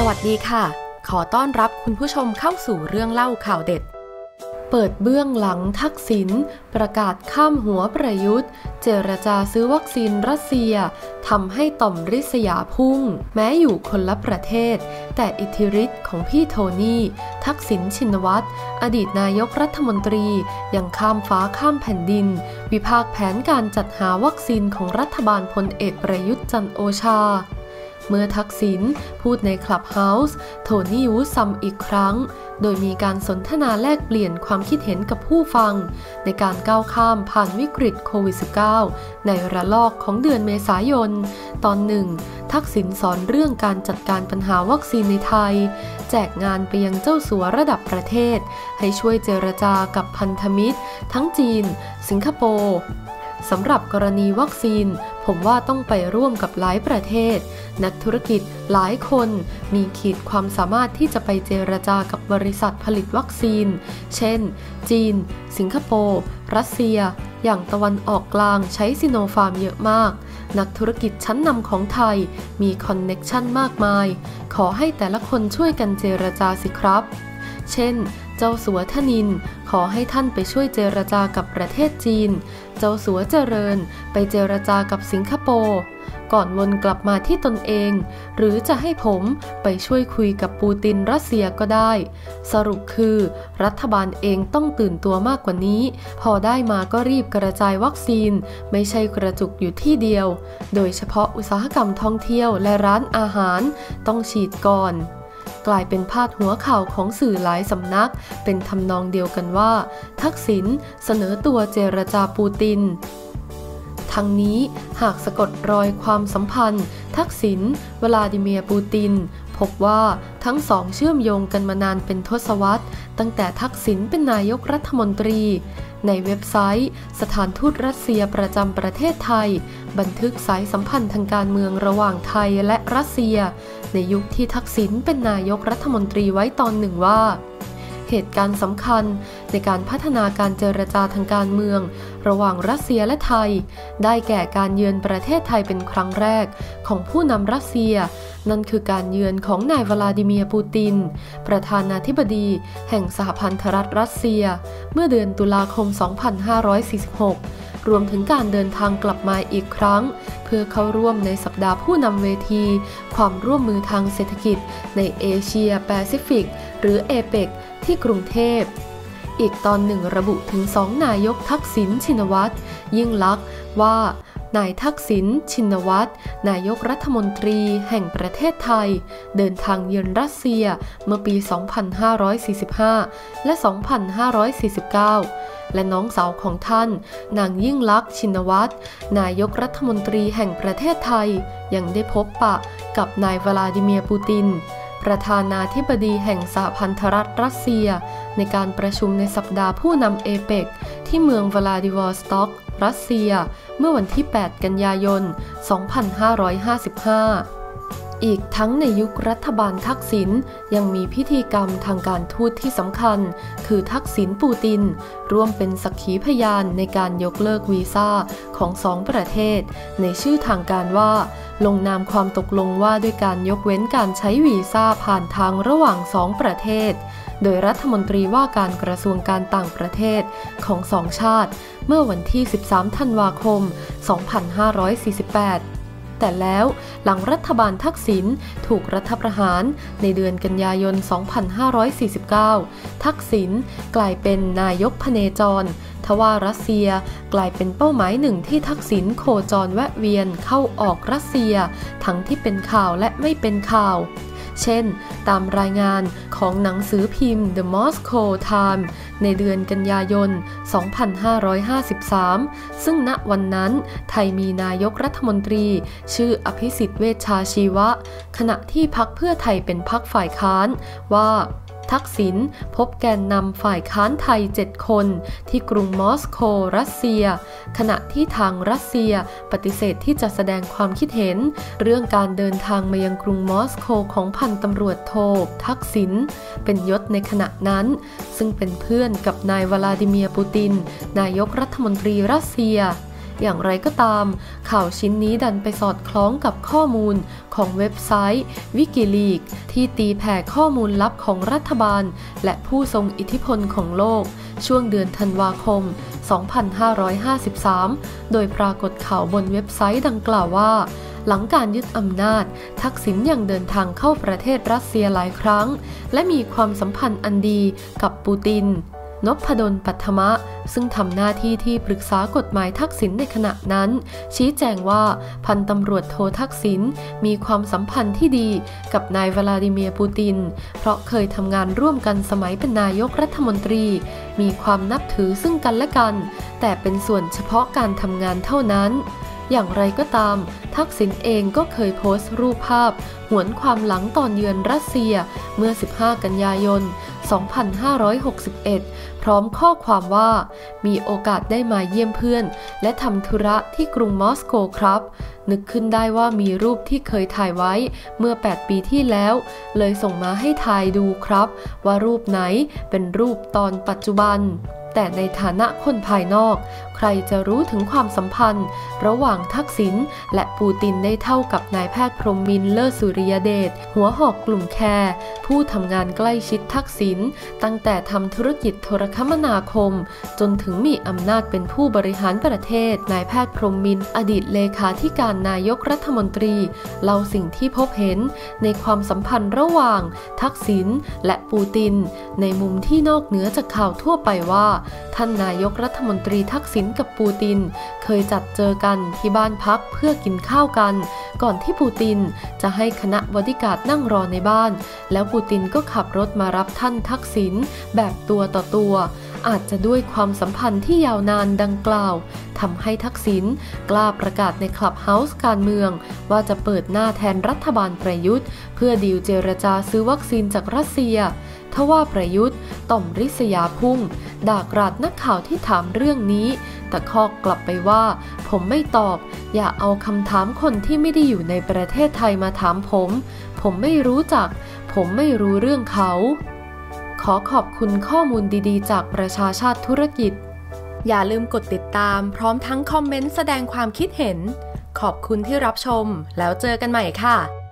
วัสดีค่ะขอต้อนรับคุณผู้ชมเข้าสู่เรื่องเล่าข่าวเด็ดเปิดเบื้องหลังทักษิณประกาศข้ามหัวประยุทธ์เจรจาซื้อวัคซีนรัสเซียทำให้ต่อมริษยาพุ่งแม้อยู่คนละประเทศแต่อิทธิฤทธิ์ของพี่โทนี่ทักษิณชินวัตรอดีตนายกรัฐมนตรียังข้ามฟ้าข้ามแผ่นดินวิพากษ์แผนการจัดหาวัคซีนของรัฐบาลพลเอกประยุทธ์จันทร์โอชาเมื่อทักษิณพูดในคลับเฮาส์โทนี่วูดซัมอีกครั้งโดยมีการสนทนาแลกเปลี่ยนความคิดเห็นกับผู้ฟังในการก้าวข้ามผ่านวิกฤตโควิด -19 ในระลอกของเดือนเมษายนตอนหนึ่งทักษิณสอนเรื่องการจัดการปัญหาวัคซีนในไทยแจกงานไปยังเจ้าสัวระดับประเทศให้ช่วยเจรจากับพันธมิตรทั้งจีนสิงคโปร์สำหรับกรณีวัคซีนผมว่าต้องไปร่วมกับหลายประเทศนักธุรกิจหลายคนมีขีดความสามารถที่จะไปเจรจากับบริษัทผลิตวัคซีนเช่นจีนสิงคโปร์รัสเซียอย่างตะวันออกกลางใช้ซิโนฟาร์มเยอะมากนักธุรกิจชั้นนำของไทยมีคอนเน็กชันมากมายขอให้แต่ละคนช่วยกันเจรจาสิครับเช่นเจ้าสัวธนินทร์ขอให้ท่านไปช่วยเจรจากับประเทศจีนเจ้าสัวเจริญไปเจรจากับสิงคโปร์ก่อนวนกลับมาที่ตนเองหรือจะให้ผมไปช่วยคุยกับปูตินรัสเซียก็ได้สรุปคือรัฐบาลเองต้องตื่นตัวมากกว่านี้พอได้มาก็รีบกระจายวัคซีนไม่ใช่กระจุกอยู่ที่เดียวโดยเฉพาะอุตสาหกรรมท่องเที่ยวและร้านอาหารต้องฉีดก่อนกลายเป็นพาดหัวข่าวของสื่อหลายสำนักเป็นทำนองเดียวกันว่าทักษิณเสนอตัวเจรจาปูตินทั้งนี้หากสะกดรอยความสัมพันธ์ทักษิณวลาดิเมียร์ปูตินพบว่าทั้งสองเชื่อมโยงกันมานานเป็นทศวรรษตั้งแต่ทักษิณเป็นนายกรัฐมนตรีในเว็บไซต์สถานทูตรัสเซียประจำประเทศไทยบันทึกสายสัมพันธ์ทางการเมืองระหว่างไทยและรัสเซียในยุคที่ทักษิณเป็นนายกรัฐมนตรีไว้ตอนหนึ่งว่าเหตุการณ์สำคัญในการพัฒนาการเจรจาทางการเมืองระหว่างรัสเซียและไทยได้แก่การเยือนประเทศไทยเป็นครั้งแรกของผู้นำรัสเซียนั่นคือการเยือนของนายวลาดิเมียร์ปูตินประธานาธิบดีแห่งสหพันธรัฐรัสเซียเมื่อเดือนตุลาคม 2546รวมถึงการเดินทางกลับมาอีกครั้งเพื่อเข้าร่วมในสัปดาห์ผู้นำเวทีความร่วมมือทางเศรษฐกิจในเอเชียแปซิฟิกหรือเอเปกที่กรุงเทพอีกตอนหนึ่งระบุถึง2นายกทักษิณชินวัตรยิ่งลักษณ์ว่านายทักษิณชินวัตรนายกรัฐมนตรีแห่งประเทศไทยเดินทางเยือนรัสเซียเมื่อปี 2545 และ 2549 และน้องสาวของท่านนางยิ่งลักษณ์ชินวัตรนายกรัฐมนตรีแห่งประเทศไทยยังได้พบปะกับนายวลาดิเมียร์ปูตินประธานาธิบดีแห่งสหพันธรัฐรัสเซียในการประชุมในสัปดาห์ผู้นำเอเปกที่เมืองวลาดิวอสต็อกรัสเซียเมื่อวันที่ 8 กันยายน 2555 อีกทั้งในยุครัฐบาลทักษิณยังมีพิธีกรรมทางการทูตที่สำคัญคือทักษิณปูตินร่วมเป็นสักขีพยานในการยกเลิกวีซ่าของ2ประเทศในชื่อทางการว่าลงนามความตกลงว่าด้วยการยกเว้นการใช้วีซ่าผ่านทางระหว่าง2ประเทศโดยรัฐมนตรีว่าการกระทรวงการต่างประเทศของ2ชาติเมื่อวันที่ 13 ธันวาคม 2548แต่แล้วหลังรัฐบาลทักษิณถูกรัฐประหารในเดือนกันยายน 2549 ทักษิณกลายเป็นนายกพเนจรทว่ารัสเซียกลายเป็นเป้าหมายหนึ่งที่ทักษิณโคจรแวะเวียนเข้าออกรัสเซียทั้งที่เป็นข่าวและไม่เป็นข่าวเช่นตามรายงานของหนังสือพิมพ์ The Moscow Times ในเดือนกันยายน 2553 ซึ่งณวันนั้นไทยมีนายกรัฐมนตรีชื่ออภิสิทธิ์เวชชาชีวะขณะที่พรรคเพื่อไทยเป็นพรรคฝ่ายค้านว่าทักษิณพบแกนนำฝ่ายค้านไทย7 คนที่กรุงมอสโกรัสเซียขณะที่ทางรัสเซียปฏิเสธที่จะแสดงความคิดเห็นเรื่องการเดินทางมายังกรุงมอสโกของพันตำรวจโททักษิณเป็นยศในขณะนั้นซึ่งเป็นเพื่อนกับนายวลาดิเมียร์ปูตินนายกรัฐมนตรีรัสเซียอย่างไรก็ตามข่าวชิ้นนี้ดันไปสอดคล้องกับข้อมูลของเว็บไซต์ WikiLeaks ที่ตีแผ่ข้อมูลลับของรัฐบาลและผู้ทรงอิทธิพลของโลกช่วงเดือนธันวาคม 2553 โดยปรากฏข่าวบนเว็บไซต์ดังกล่าวว่าหลังการยึดอำนาจทักษิณยังเดินทางเข้าประเทศรัสเซียหลายครั้งและมีความสัมพันธ์อันดีกับปูตินนพดล ปัทมะซึ่งทำหน้าที่ที่ปรึกษากฎหมายทักษิณในขณะนั้นชี้แจงว่าพันตำรวจโททักษิณมีความสัมพันธ์ที่ดีกับนายวลาดิเมียร์ปูตินเพราะเคยทำงานร่วมกันสมัยเป็นนายกรัฐมนตรีมีความนับถือซึ่งกันและกันแต่เป็นส่วนเฉพาะการทำงานเท่านั้นอย่างไรก็ตามทักษิณเองก็เคยโพสต์รูปภาพหวนความหลังตอนเยือนรัสเซียเมื่อ 15 กันยายน 2561 พร้อมข้อความว่ามีโอกาสได้มาเยี่ยมเพื่อนและทำธุระที่กรุงมอสโกครับนึกขึ้นได้ว่ามีรูปที่เคยถ่ายไว้เมื่อ 8 ปีที่แล้วเลยส่งมาให้ถ่ายดูครับว่ารูปไหนเป็นรูปตอนปัจจุบันแต่ในฐานะคนภายนอกใครจะรู้ถึงความสัมพันธ์ระหว่างทักษิณและปูตินได้เท่ากับนายแพทย์พรหมินทร์ เลิศสุริยเดชหัวหอกกลุ่มแคร์ผู้ทำงานใกล้ชิดทักษิณตั้งแต่ทำธุรกิจโทรคมนาคมจนถึงมีอำนาจเป็นผู้บริหารประเทศนายแพทย์พรหมินทร์อดีตเลขาธิการนายกรัฐมนตรีเล่าสิ่งที่พบเห็นในความสัมพันธ์ระหว่างทักษิณและปูตินในมุมที่นอกเหนือจากข่าวทั่วไปว่าท่านนายกรัฐมนตรีทักษิณกับปูตินเคยจัดเจอกันที่บ้านพักเพื่อกินข้าวกันก่อนที่ปูตินจะให้คณะบอดี้การ์ดนั่งรอในบ้านแล้วปูตินก็ขับรถมารับท่านทักษิณแบบตัวต่อตัวอาจจะด้วยความสัมพันธ์ที่ยาวนานดังกล่าวทำให้ทักษิณกล้าประกาศในคลับเฮาส์การเมืองว่าจะเปิดหน้าแทนรัฐบาลประยุทธ์เพื่อดีลเจรจาซื้อวัคซีนจากรัสเซียทว่าประยุทธ์ต่อมริษยาพุ่งด่ากราดนักข่าวที่ถามเรื่องนี้แต่ข้อกลับไปว่าผมไม่ตอบอย่าเอาคำถามคนที่ไม่ได้อยู่ในประเทศไทยมาถามผมไม่รู้จักผมไม่รู้เรื่องเขาขอขอบคุณข้อมูลดีๆจากประชาชาติธุรกิจอย่าลืมกดติดตามพร้อมทั้งคอมเมนต์แสดงความคิดเห็นขอบคุณที่รับชมแล้วเจอกันใหม่ค่ะ